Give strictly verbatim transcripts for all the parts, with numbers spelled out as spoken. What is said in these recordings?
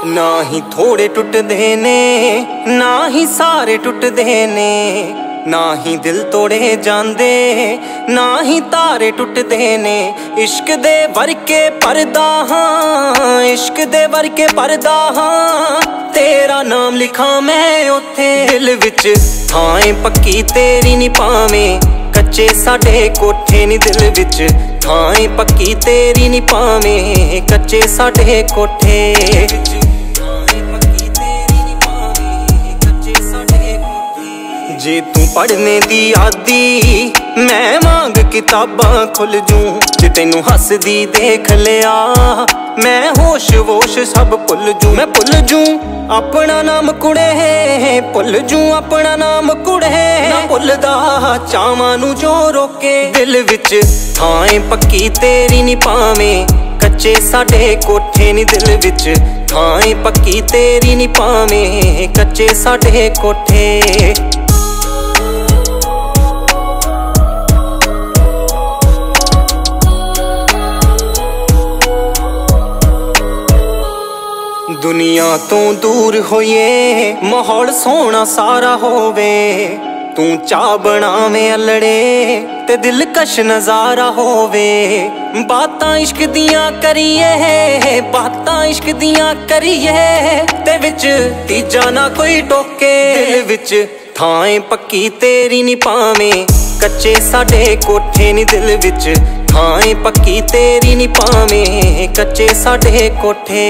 ना ही थोड़े टुटदे ने ना ही सारे टुटदे ने, ना ही दिल तोड़े जांदे ना ही तारे टुटदे ने। इश्क दे वरके परदा हां, इश्क दे वरके परदा हां, तेरा नाम लिखा मैं ओथे दिल विच। थां पक्की तेरी नी पावें कच्चे साडे कोठे नी दिल विच। थां पक्की तेरी नी पावें कच्चे साडे कोठे। जे तू पढ़ने दी आदी मैं मांग किताबां खुल जूं। जे तेनू हसदी देख लिया मैं होश वोश सब भुल जूं। मैं भुल जूं अपना नाम कुड़े भुल जूं अपना नाम कुड़े। ना भुलदा चावां नू जो रोके दिल विच। थां पक्की तेरी नी पावें कच्चे साडे कोठे नी दिल विच। थां पक्की तेरी नी पावें कच्चे साडे कोठे। दुनिया तो दूर होइए माहौल सोहना सारा होवे। तू चाह बनावे अलड़े ते दिल कश नजारा होवे। बातां इश्क दियां करिए बातां इश्क दियां करिए ते विच तीजा ना कोई टोके दिल विच। थां पक्की तेरी नी पावें कच्चे साडे कोठे नी दिल विच। थां पक्की तेरी नी पावें कच्चे साडे कोठे।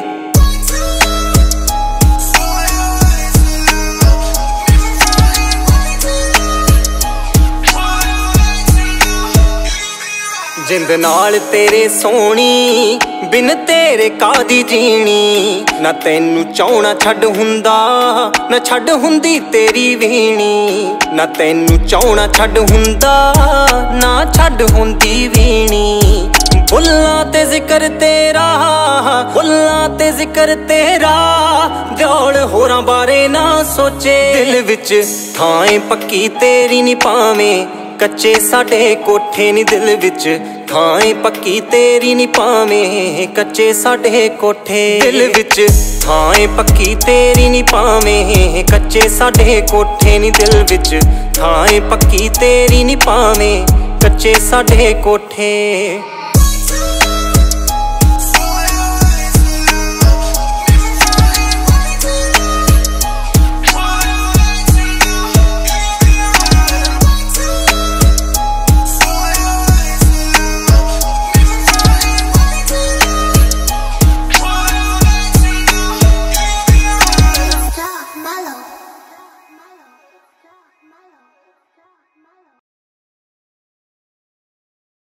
जिंद नाल तेरे सोनी बिन तेरे कादी जीनी। ना तैनू चाहना छड्ड हुंदा ना छड्ड हुंदी तेरी वीणी। ना तैनू चाहना छड्ड हुंदा ना छड्ड हुंदी वीणी। बुल्लां ते जिक्र तेरा बुल्लां ते जिक्र तेरा दौड़ होरां बारे ना सोचे दिल विच। थां पक्की तेरी नी पावें कच्चे साडे कोठे नी दिल विच। थां पक्की तेरी नी पावें कच्चे साडे कोठे दिल विच। थां पक्की तेरी नी पावें कच्चे साडे कोठे नी दिल विच। थां पक्की तेरी नी पावें कच्चे साडे कोठे।